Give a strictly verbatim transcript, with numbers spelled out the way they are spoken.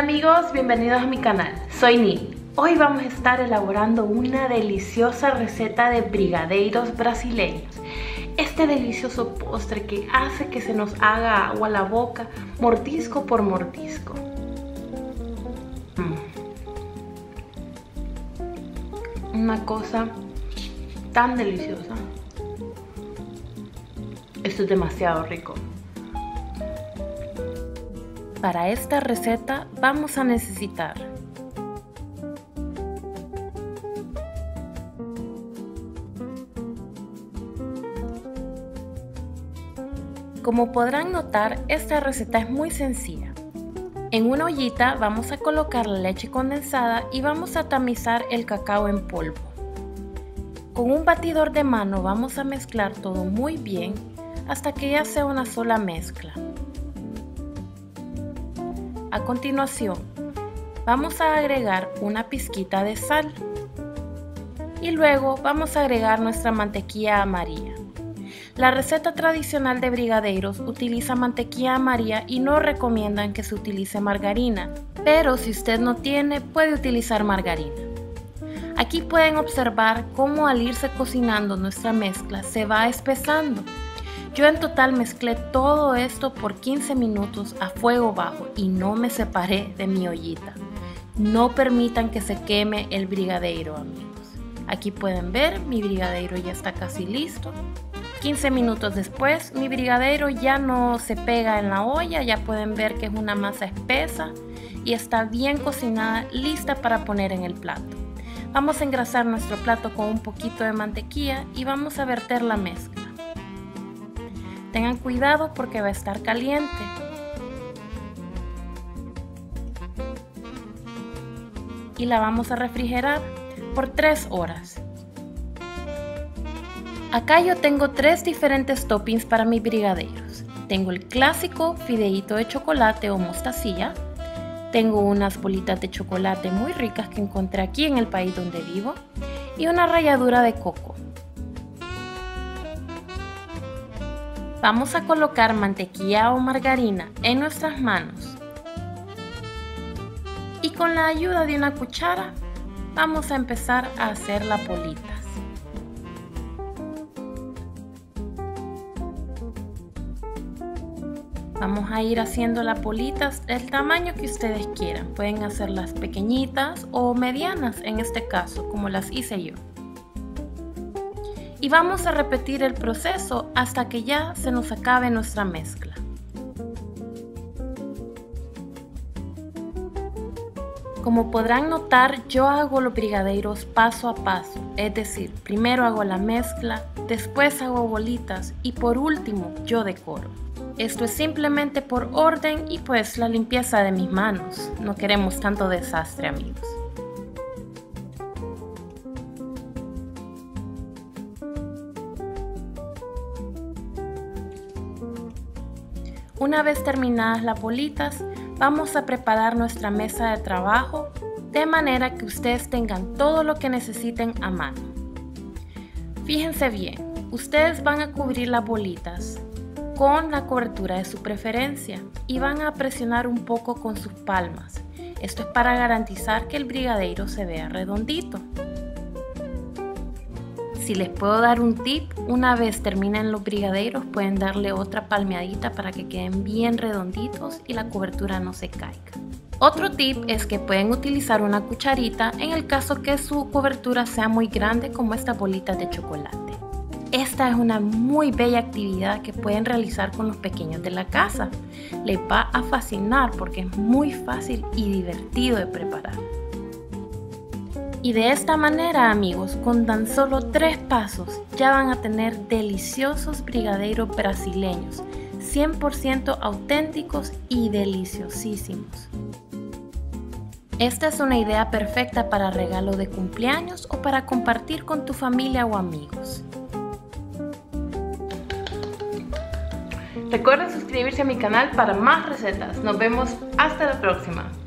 amigos, bienvenidos a mi canal, soy Nini. Hoy vamos a estar elaborando una deliciosa receta de brigadeiros brasileños. Este delicioso postre que hace que se nos haga agua a la boca, mordisco por mordisco. Mm. Una cosa tan deliciosa. Esto es demasiado rico. Para esta receta vamos a necesitar como podrán notar, esta receta es muy sencilla. En una ollita vamos a colocar la leche condensada y vamos a tamizar el cacao en polvo. Con un batidor de mano vamos a mezclar todo muy bien hasta que ya sea una sola mezcla. A continuación, vamos a agregar una pizquita de sal y luego vamos a agregar nuestra mantequilla amarilla. La receta tradicional de brigadeiros utiliza mantequilla amarilla y no recomiendan que se utilice margarina, pero si usted no tiene, puede utilizar margarina. Aquí pueden observar cómo al irse cocinando nuestra mezcla se va espesando. Yo en total mezclé todo esto por quince minutos a fuego bajo y no me separé de mi ollita. No permitan que se queme el brigadeiro, amigos. Aquí pueden ver, mi brigadeiro ya está casi listo. quince minutos después, mi brigadeiro ya no se pega en la olla, ya pueden ver que es una masa espesa y está bien cocinada, lista para poner en el plato. Vamos a engrasar nuestro plato con un poquito de mantequilla y vamos a verter la mezcla. Tengan cuidado porque va a estar caliente. Y la vamos a refrigerar por tres horas. Acá yo tengo tres diferentes toppings para mis brigadeiros. Tengo el clásico fideíto de chocolate o mostacilla. Tengo unas bolitas de chocolate muy ricas que encontré aquí en el país donde vivo. Y una ralladura de coco. Vamos a colocar mantequilla o margarina en nuestras manos. Y con la ayuda de una cuchara vamos a empezar a hacer las bolitas. Vamos a ir haciendo las bolitas del tamaño que ustedes quieran. Pueden hacerlas pequeñitas o medianas en este caso, como las hice yo. Y vamos a repetir el proceso hasta que ya se nos acabe nuestra mezcla. Como podrán notar, yo hago los brigadeiros paso a paso, es decir, primero hago la mezcla, después hago bolitas y por último yo decoro. Esto es simplemente por orden y pues la limpieza de mis manos. No queremos tanto desastre, amigos. Una vez terminadas las bolitas, vamos a preparar nuestra mesa de trabajo de manera que ustedes tengan todo lo que necesiten a mano. Fíjense bien, ustedes van a cubrir las bolitas con la cobertura de su preferencia y van a presionar un poco con sus palmas. Esto es para garantizar que el brigadeiro se vea redondito. Si les puedo dar un tip, una vez terminen los brigadeiros pueden darle otra palmeadita para que queden bien redonditos y la cobertura no se caiga. Otro tip es que pueden utilizar una cucharita en el caso que su cobertura sea muy grande como estas bolitas de chocolate. Esta es una muy bella actividad que pueden realizar con los pequeños de la casa. Les va a fascinar porque es muy fácil y divertido de preparar. Y de esta manera, amigos, con tan solo tres pasos ya van a tener deliciosos brigadeiros brasileños, cien por ciento auténticos y deliciosísimos. Esta es una idea perfecta para regalo de cumpleaños o para compartir con tu familia o amigos. Recuerden suscribirse a mi canal para más recetas. Nos vemos hasta la próxima.